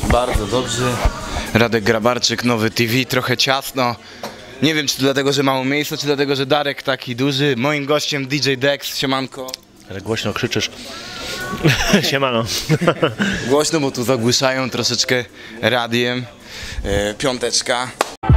Bardzo dobrze. Radek Grabarczyk, Nowy TV, trochę ciasno. Nie wiem, czy to dlatego, że mało miejsca, czy dlatego, że Darek taki duży. Moim gościem DJ Dex, siemanko. Ale głośno krzyczysz. Siemano. Głośno, bo tu zagłuszają troszeczkę radiem. Piąteczka.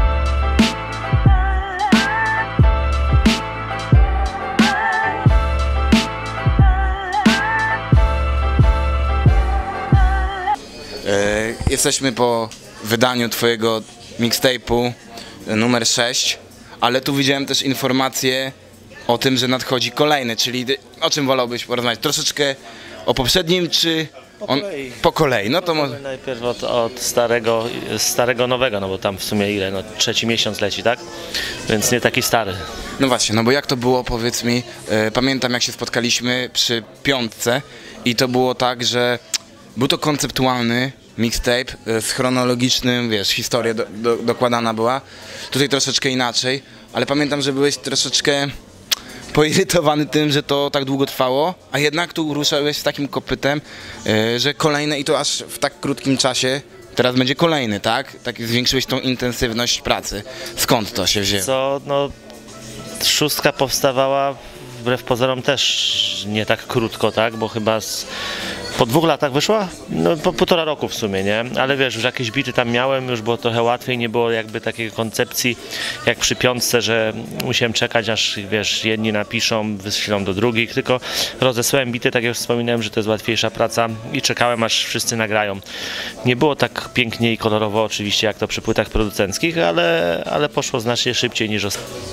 Jesteśmy po wydaniu twojego mixtape'u numer 6, ale tu widziałem też informację o tym, że nadchodzi kolejny, czyli o czym wolałbyś porozmawiać? Troszeczkę o poprzednim, czy po kolei? No to może najpierw od starego nowego, no bo tam w sumie ile, no trzeci miesiąc leci, tak? Więc nie taki stary. No właśnie, no bo jak to było, powiedz mi, pamiętam jak się spotkaliśmy przy piątce i to było tak, że był to konceptualny mixtape z chronologicznym, wiesz, historia dokładana była. Tutaj troszeczkę inaczej, ale pamiętam, że byłeś troszeczkę poirytowany tym, że to tak długo trwało, a jednak tu ruszałeś z takim kopytem, że kolejne i to aż w tak krótkim czasie, teraz będzie kolejny, tak? Tak zwiększyłeś tą intensywność pracy. Skąd to się wzięło? Co, no, szóstka powstawała wbrew pozorom też nie tak krótko, tak? Bo chyba po 2 latach wyszła? No po 1,5 roku w sumie, nie? Ale wiesz, już jakieś bity tam miałem, już było trochę łatwiej, nie było jakby takiej koncepcji jak przy piątce, że musiałem czekać, aż wiesz, jedni napiszą, wyślą do drugich, tylko rozesłałem bity, tak jak już wspominałem, że to jest łatwiejsza praca i czekałem, aż wszyscy nagrają. Nie było tak pięknie i kolorowo oczywiście, jak to przy płytach producenckich, ale poszło znacznie szybciej niż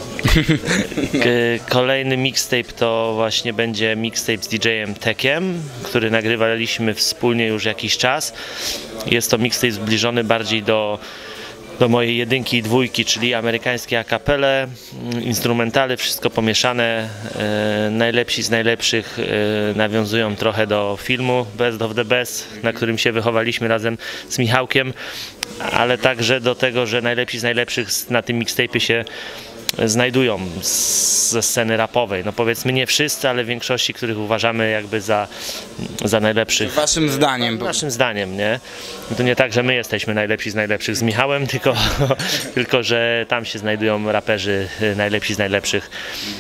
Kolejny mixtape to właśnie będzie mixtape z DJ-em Tekiem, który nagrywaliśmy wspólnie już jakiś czas. Jest to mixtape zbliżony bardziej do mojej jedynki i dwójki, czyli amerykańskie a cappelle, instrumentale, wszystko pomieszane. Najlepsi z najlepszych nawiązują trochę do filmu Best of the Best, na którym się wychowaliśmy razem z Michałkiem, ale także do tego, że najlepsi z najlepszych na tym mixtape'ie się znajdują ze sceny rapowej. No powiedzmy nie wszyscy, ale w większości, których uważamy jakby za najlepszych. Waszym zdaniem. Naszym zdaniem, nie? To nie tak, że my jesteśmy najlepsi z najlepszych z Michałem, tylko że tam się znajdują raperzy najlepsi z najlepszych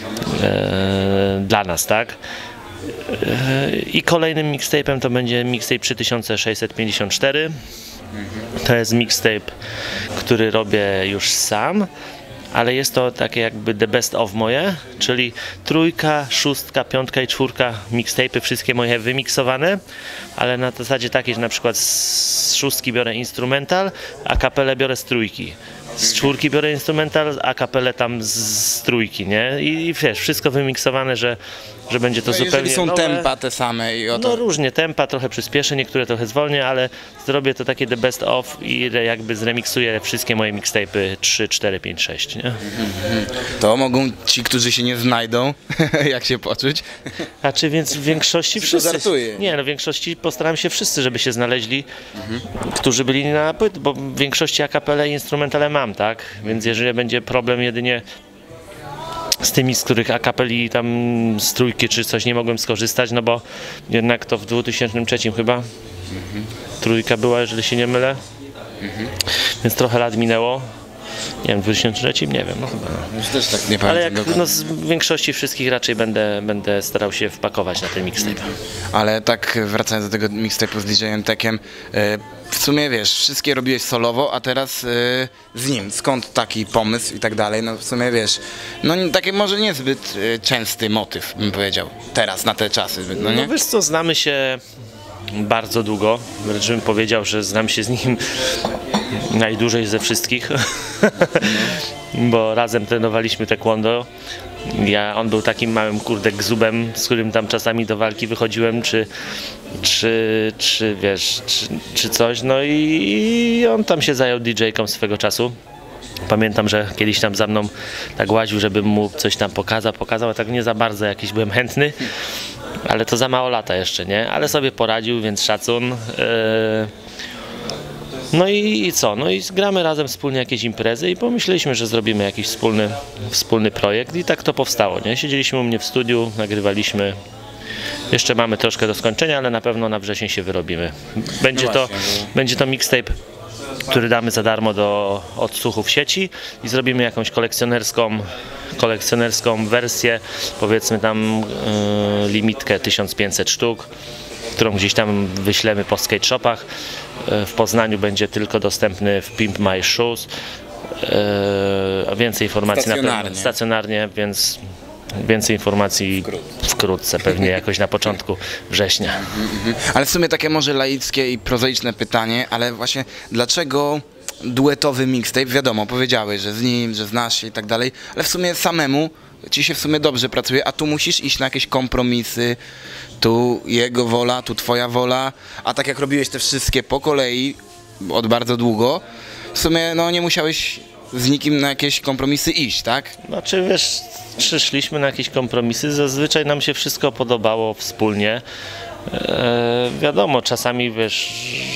dla nas, tak? I kolejnym mixtape'em to będzie mixtape 3654. To jest mixtape, który robię już sam, ale jest to takie jakby the best of moje, czyli 3, 6, 5 i 4 mixtape'y, wszystkie moje wymiksowane, ale na zasadzie takiej, że na przykład z 6 biorę instrumental, a kapelę biorę z 3. Z 4 biorę instrumental, a kapelę tam z 3, nie? I wiesz, wszystko wymiksowane, że będzie to zupełnie jeżeli są nowe. Tempa te same i oto... No różnie, tempa trochę przyspieszę, niektóre trochę zwolnię, ale zrobię to takie the best of i jakby zremiksuję wszystkie moje mixtape'y 3, 4, 5, 6, nie? To mogą ci, którzy się nie znajdą, jak się poczuć. A czy więc w większości wszyscy... Żartuję. Nie, no w większości postaram się wszyscy, żeby się znaleźli, którzy byli na płyt, bo w większości akapele i instrumentale mam, tak? Więc jeżeli będzie problem jedynie z tymi, z których akapeli tam z 3 czy coś nie mogłem skorzystać, no bo jednak to w 2003 chyba 3 była, jeżeli się nie mylę, więc trochę lat minęło. Nie wiem, w 2003? Nie wiem, no chyba. Już też tak nie Ale pamiętam. no, z większości wszystkich raczej będę starał się wpakować na ten mixtape. Ale tak wracając do tego mixtape'u z DJ-em Tekiem, w sumie wiesz, wszystkie robiłeś solowo, a teraz z nim. Skąd taki pomysł i tak dalej? No w sumie wiesz, no taki może niezbyt częsty motyw, bym powiedział, teraz na te czasy, no nie? No wiesz co, znamy się bardzo długo, wręcz bym powiedział, że znam się z nim najdłużej ze wszystkich, bo razem trenowaliśmy taekwondo. On był takim małym kurde gzubem, z którym tam czasami do walki wychodziłem, czy coś, no i on tam się zajął DJ-ką swego czasu. Pamiętam, że kiedyś tam za mną tak łaził, żebym mu coś tam pokazał, a tak nie za bardzo jakiś byłem chętny, ale to za mało lata jeszcze, nie? Ale sobie poradził, więc szacun. No i co? No i gramy razem wspólnie jakieś imprezy i pomyśleliśmy, że zrobimy jakiś wspólny projekt i tak to powstało, nie? Siedzieliśmy u mnie w studiu, nagrywaliśmy Jeszcze mamy troszkę do skończenia, ale na pewno na wrzesień się wyrobimy. Będzie to mixtape, który damy za darmo do odsłuchu w sieci i zrobimy jakąś kolekcjonerską wersję, powiedzmy tam limitkę 1500 sztuk, którą gdzieś tam wyślemy po skate shopach. W Poznaniu będzie tylko dostępny w Pimp My Shoes. Więcej informacji stacjonarnie, więc więcej informacji wkrótce, pewnie jakoś na początku września. Ale w sumie takie może laickie i prozaiczne pytanie, ale właśnie dlaczego duetowy mixtape? Wiadomo, powiedziałeś, że z nim, że znasz się i tak dalej, ale w sumie samemu ci się w sumie dobrze pracuje, a tu musisz iść na jakieś kompromisy, tu jego wola, tu twoja wola, a tak jak robiłeś te wszystkie po kolei od bardzo długo, w sumie no nie musiałeś z nikim na jakieś kompromisy iść, tak? Znaczy wiesz, szliśmy na jakieś kompromisy, zazwyczaj nam się wszystko podobało wspólnie. Wiadomo, czasami wiesz,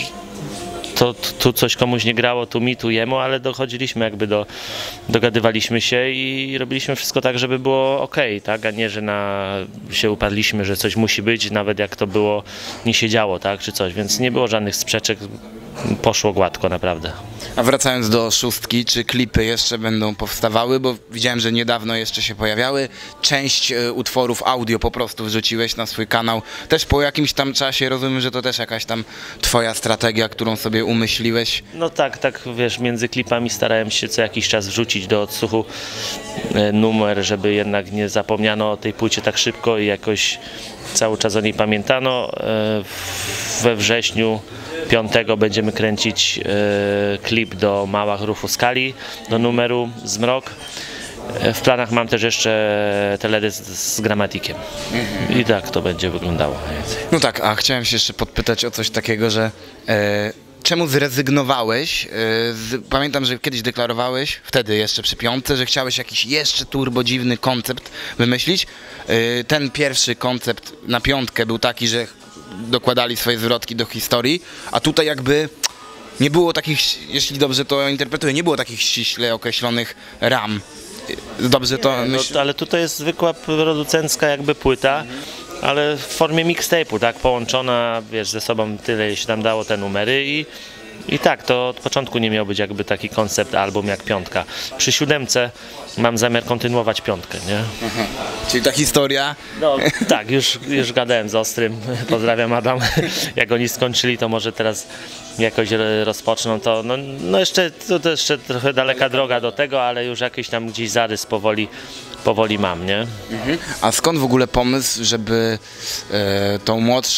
tu coś komuś nie grało, tu mi, tu jemu, ale dochodziliśmy jakby dogadywaliśmy się i robiliśmy wszystko tak, żeby było ok, tak, a nie, że się uparliśmy, że coś musi być, nawet jak to było, nie się działo, tak, czy coś, więc nie było żadnych sprzeczek, poszło gładko naprawdę. A wracając do szóstki, czy klipy jeszcze będą powstawały, bo widziałem, że niedawno jeszcze się pojawiały, część utworów audio po prostu wrzuciłeś na swój kanał, też po jakimś tam czasie, rozumiem, że to też jakaś tam twoja strategia, którą sobie umyśliłeś. No tak, wiesz, między klipami starałem się co jakiś czas wrzucić do odsłuchu numer, żeby jednak nie zapomniano o tej płycie tak szybko i jakoś cały czas o niej pamiętano. We wrześniu 5 będziemy kręcić klip do Małach Rufuskali, do numeru Zmrok. W planach mam też jeszcze teledysk z Gramatikiem. I tak to będzie wyglądało mniej więcej. No tak, a chciałem się jeszcze podpytać o coś takiego, że czemu zrezygnowałeś? Pamiętam, że kiedyś deklarowałeś, wtedy jeszcze przy 5, że chciałeś jakiś jeszcze turbo dziwny koncept wymyślić. Ten pierwszy koncept na 5 był taki, że dokładali swoje zwrotki do historii, a tutaj jakby nie było takich, jeśli dobrze to interpretuję, nie było takich ściśle określonych ram. Dobrze to myślę? No, ale tutaj jest zwykła producencka jakby płyta, ale w formie mixtape'u, tak, połączona, wiesz, ze sobą tyle się tam dało te numery i tak, to od początku nie miał być jakby taki koncept album jak 5. Przy 7 mam zamiar kontynuować 5, nie? Aha. Czyli ta historia? No tak, już gadałem z Ostrym, pozdrawiam Adam, jak oni skończyli, to może teraz jakoś rozpoczną to, no jeszcze, to jeszcze trochę daleka droga do tego, ale już jakiś tam gdzieś zarys powoli mam, nie? A skąd w ogóle pomysł, żeby tą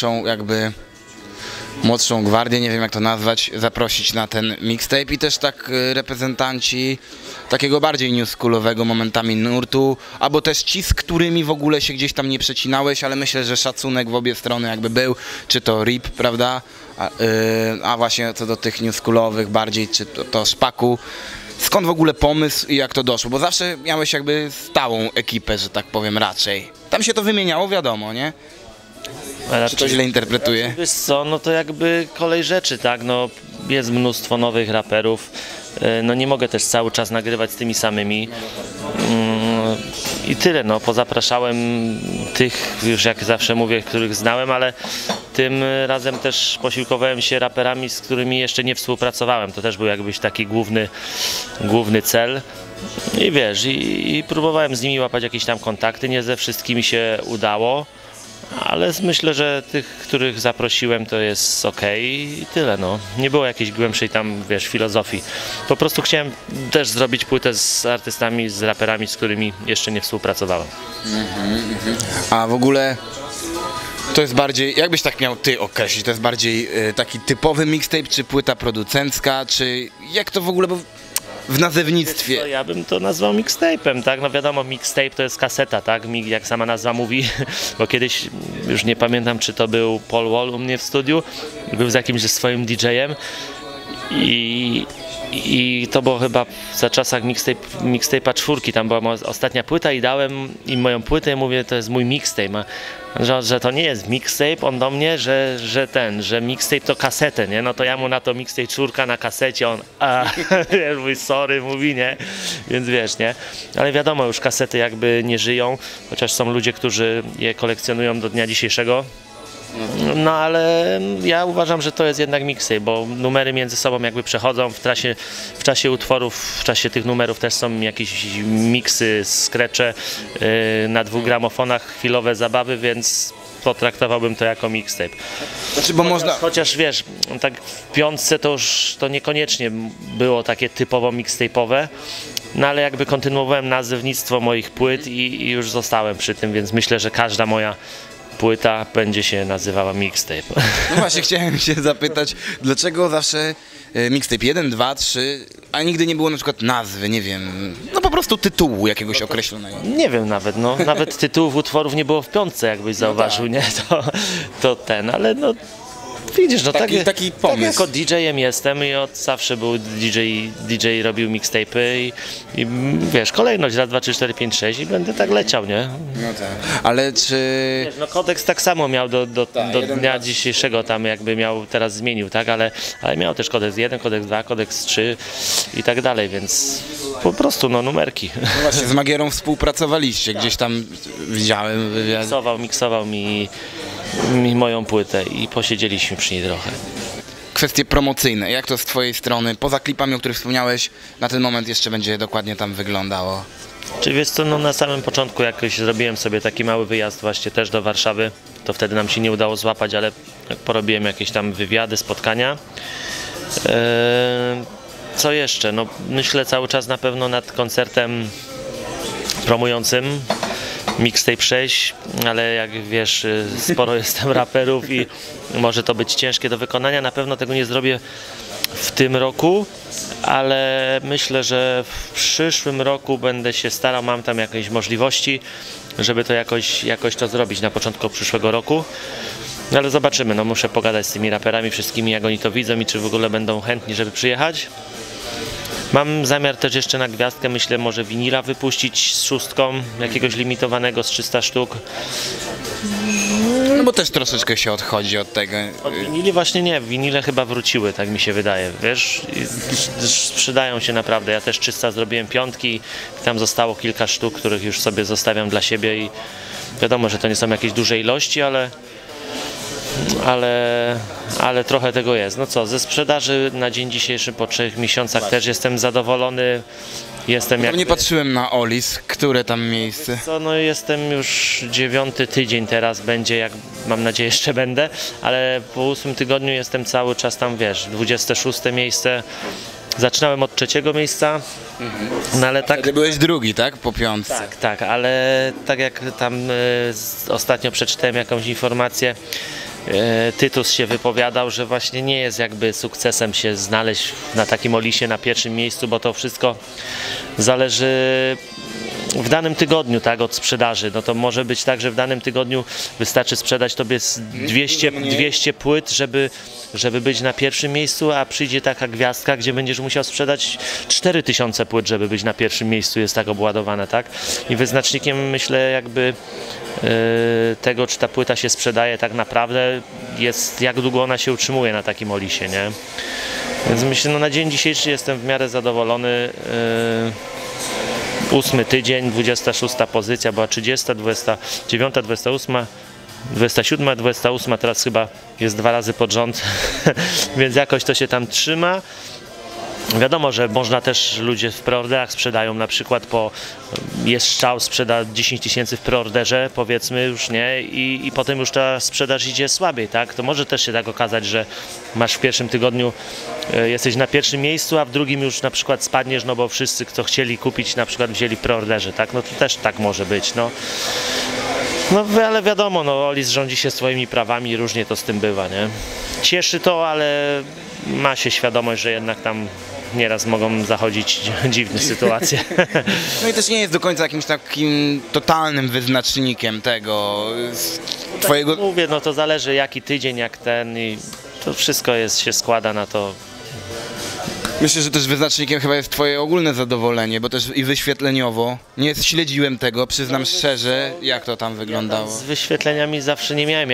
młodszą gwardię, nie wiem jak to nazwać, zaprosić na ten mixtape i też tak reprezentanci takiego bardziej newschoolowego momentami nurtu, albo też ci, z którymi w ogóle się gdzieś tam nie przecinałeś, ale myślę, że szacunek w obie strony jakby był, czy to RIP, prawda, a właśnie co do tych newschoolowych bardziej, czy to Szpaku. Skąd w ogóle pomysł i jak to doszło? Bo zawsze miałeś jakby stałą ekipę, że tak powiem, raczej. Tam się to wymieniało, wiadomo, nie? Czy to źle interpretuję? Wiesz co, no to jakby kolej rzeczy, tak, no jest mnóstwo nowych raperów, no nie mogę też cały czas nagrywać z tymi samymi i tyle, no pozapraszałem tych, już jak zawsze mówię, których znałem, ale tym razem też posiłkowałem się raperami, z którymi jeszcze nie współpracowałem, to też był jakbyś taki główny cel. I wiesz, i próbowałem z nimi łapać jakieś tam kontakty, nie ze wszystkimi się udało, ale myślę, że tych, których zaprosiłem, to jest okej i tyle, no. Nie było jakiejś głębszej tam, wiesz, filozofii. Po prostu chciałem też zrobić płytę z artystami, z raperami, z którymi jeszcze nie współpracowałem. A w ogóle to jest bardziej, jakbyś tak miał ty określić, to jest bardziej taki typowy mixtape, czy płyta producencka, czy jak to w ogóle, bo w nazewnictwie? Ja bym to nazwał mixtape'em, tak? No wiadomo, mixtape to jest kaseta, tak? Jak sama nazwa mówi, bo kiedyś, już nie pamiętam, czy to był Paul Wall u mnie w studiu, był z jakimś ze swoim DJ-em i to było chyba za czasach mixtape'a 4, tam była moja ostatnia płyta i dałem im moją płytę i mówię, to jest mój mixtape, że to nie jest mixtape, on do mnie, że mixtape to kasetę, nie? No to ja mu na to mixtape 4 na kasecie, on wiesz, mój sorry mówi, nie? Więc wiesz, nie? Ale wiadomo, już kasety jakby nie żyją, chociaż są ludzie, którzy je kolekcjonują do dnia dzisiejszego. No ale ja uważam, że to jest jednak mixtape, bo numery między sobą jakby przechodzą w czasie utworów, w czasie tych numerów też są jakieś miksy, skrecze na 2 gramofonach, chwilowe zabawy, więc potraktowałbym to jako mixtape. Znaczy, bo Chociaż wiesz, tak w 5 to już to niekoniecznie było takie typowo mixtape'owe, no ale jakby kontynuowałem nazewnictwo moich płyt i już zostałem przy tym, więc myślę, że każda moja płyta będzie się nazywała mixtape. No właśnie, chciałem się zapytać, dlaczego zawsze mixtape 1, 2, 3, a nigdy nie było na przykład nazwy, nie wiem, no po prostu tytułu jakiegoś określonego. Nie wiem nawet, no, nawet tytułów utworów nie było w 5, jakbyś zauważył, nie? To ten, ale no widzisz, no taki pomysł. Tak jako DJ-em jestem i od zawsze był DJ robił mixtape'y i wiesz, kolejność raz, 2, 3, 4, 5, 6 i będę tak leciał, nie? No tak. Ale czy... Wiesz, no kodeks tak samo miał do dnia dzisiejszego, tam jakby miał, teraz zmienił, tak? Ale miał też kodeks 1, kodeks 2, kodeks 3 i tak dalej, więc po prostu no numerki. No właśnie, z Magierą współpracowaliście, gdzieś tam widziałem wywiad. Miksował mi moją płytę i posiedzieliśmy przy niej trochę. Kwestie promocyjne, jak to z twojej strony, poza klipami, o których wspomniałeś, na ten moment jeszcze będzie dokładnie tam wyglądało? Czy wiesz co, no na samym początku jakoś zrobiłem sobie taki mały wyjazd właśnie też do Warszawy, to wtedy nam się nie udało złapać, ale porobiłem jakieś tam wywiady, spotkania. Co jeszcze? No myślę cały czas na pewno nad koncertem promującym Mixtape 6, ale jak wiesz, sporo jestem raperów i może to być ciężkie do wykonania. Na pewno tego nie zrobię w tym roku, ale myślę, że w przyszłym roku będę się starał, mam tam jakieś możliwości, żeby to jakoś to zrobić na początku przyszłego roku. No ale zobaczymy, no muszę pogadać z tymi raperami wszystkimi, jak oni to widzą i czy w ogóle będą chętni, żeby przyjechać. Mam zamiar też jeszcze na gwiazdkę, myślę, może winila wypuścić z 6, jakiegoś limitowanego z 300 sztuk. No bo też troszeczkę się odchodzi od tego. Od winili właśnie nie, winile chyba wróciły, tak mi się wydaje, wiesz, sprzedają się naprawdę. Ja też 300 zrobiłem 5, tam zostało kilka sztuk, których już sobie zostawiam dla siebie i wiadomo, że to nie są jakieś duże ilości, ale trochę tego jest. No co, ze sprzedaży na dzień dzisiejszy po 3 miesiącach też jestem zadowolony. Nie patrzyłem na Olis, które tam miejsce? Co, no jestem już 9. tydzień teraz będzie, jak mam nadzieję jeszcze będę, ale po 8 tygodniu jestem cały czas tam, wiesz, 26 miejsce. Zaczynałem od 3 miejsca, no ale tak... Wtedy byłeś 2, tak? Po 5. Tak, ale tak jak tam ostatnio przeczytałem jakąś informację, Tytus się wypowiadał, że właśnie nie jest jakby sukcesem się znaleźć na takim Olisie na 1. miejscu, bo to wszystko zależy w danym tygodniu, tak, od sprzedaży. No to może być tak, że w danym tygodniu wystarczy sprzedać tobie 200 płyt, żeby być na 1. miejscu, a przyjdzie taka gwiazdka, gdzie będziesz musiał sprzedać 4000 płyt, żeby być na 1. miejscu, jest tak obładowane, tak? I wyznacznikiem, myślę, jakby tego, czy ta płyta się sprzedaje tak naprawdę, jest jak długo ona się utrzymuje na takim Olisie, nie? Więc myślę, no na dzień dzisiejszy jestem w miarę zadowolony. 8 tydzień, 26 pozycja, była 30, 29, 28, 27, 28, teraz chyba jest 2 razy pod rząd, więc jakoś to się tam trzyma. Wiadomo, że można też, ludzie w preorderach sprzedają, na przykład jest strzał, sprzeda 10 000 w preorderze, powiedzmy już, nie, i potem już ta sprzedaż idzie słabiej, tak, to może też się tak okazać, że masz w 1. tygodniu, jesteś na 1. miejscu, a w 2. już na przykład spadniesz, no bo wszyscy, kto chcieli kupić, na przykład wzięli w preorderze, tak, no to też tak może być, no. No ale wiadomo, no Olis rządzi się swoimi prawami, różnie to z tym bywa, nie. Cieszy to, ale ma się świadomość, że jednak tam nieraz mogą zachodzić dziwne sytuacje. No i też nie jest do końca jakimś takim totalnym wyznacznikiem tego twojego... Tak mówię, no to zależy jaki tydzień, jak ten i to wszystko się składa na to. Myślę, że też wyznacznikiem chyba jest twoje ogólne zadowolenie, bo też i wyświetleniowo. Nie śledziłem tego, przyznam szczerze, jak to tam wyglądało. Z wyświetleniami zawsze nie miałem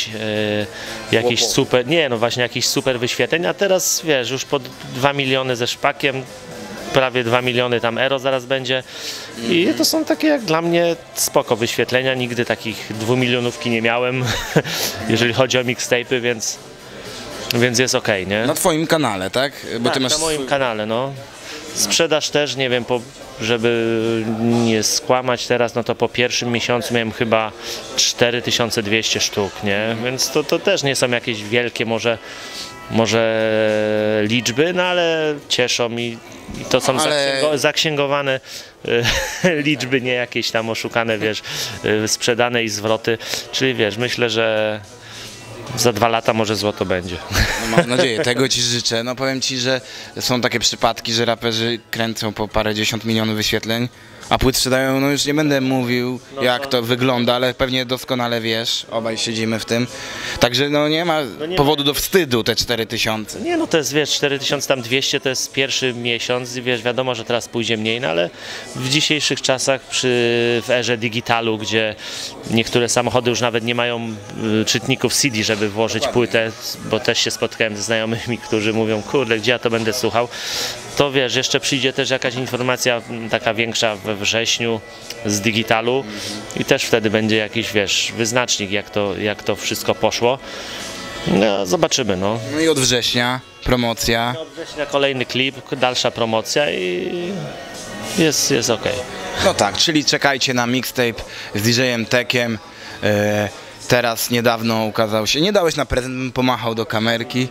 jakichś super, nie no właśnie jakichś super wyświetleń, a teraz wiesz, już po 2 miliony ze szpakiem, prawie 2 miliony tam Euro zaraz będzie i to są takie jak dla mnie spoko wyświetlenia, nigdy takich 2 milionówki nie miałem, jeżeli chodzi o mixtape'y, więc jest okej, nie? Na twoim kanale, tak? Bo Tak, na moim kanale, no. Sprzedaż też, nie wiem, żeby nie skłamać teraz, no to po pierwszym miesiącu miałem chyba 4200 sztuk, nie? Więc to też nie są jakieś wielkie może liczby, no ale cieszą i to są zaksięgowane liczby, nie jakieś tam oszukane, wiesz, sprzedane i zwroty, czyli wiesz, myślę, że za 2 lata może złoto będzie. No, mam nadzieję, tego ci życzę. No powiem ci, że są takie przypadki, że raperzy kręcą po parędziesiąt milionów wyświetleń, a płyt sprzedają, no już nie będę mówił jak to wygląda, ale pewnie doskonale wiesz, obaj siedzimy w tym. Także no nie ma powodu do wstydu te 4000. Nie no to jest, wiesz, 4200 to jest pierwszy miesiąc i wiesz, wiadomo, że teraz pójdzie mniej, no ale w dzisiejszych czasach w erze digitalu, gdzie niektóre samochody już nawet nie mają czytników CD, żeby włożyć płytę, bo też się spotkałem ze znajomymi, którzy mówią, kurde, gdzie ja to będę słuchał, to wiesz, jeszcze przyjdzie też jakaś informacja taka większa we wrześniu z digitalu i też wtedy będzie jakiś, wiesz, wyznacznik, jak to wszystko poszło. No, zobaczymy, no. No i od września promocja. Od września kolejny klip, dalsza promocja i jest okej. No tak, czyli czekajcie na mixtape z DJ-em Tekiem. Teraz niedawno ukazał się. Nie dałeś na prezent, bym pomachał do kamerki.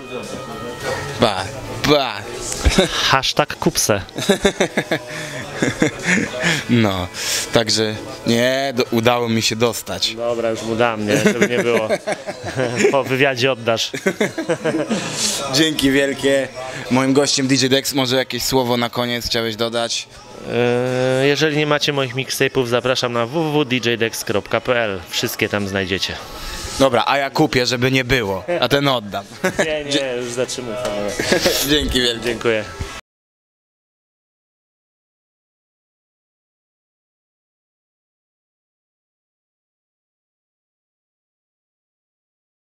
Ba. Hashtag kupse. No, także nie, udało mi się dostać. Dobra, już mu dam, nie? Żeby nie było. Po wywiadzie oddasz. Dzięki wielkie. Moim gościem DJ Dex, może jakieś słowo na koniec chciałeś dodać? Jeżeli nie macie moich mixtape'ów, zapraszam na www.djdex.pl. Wszystkie tam znajdziecie. Dobra, a ja kupię, żeby nie było, a ten oddam. Nie, już zatrzymuj. Dzięki wielkie. Dziękuję.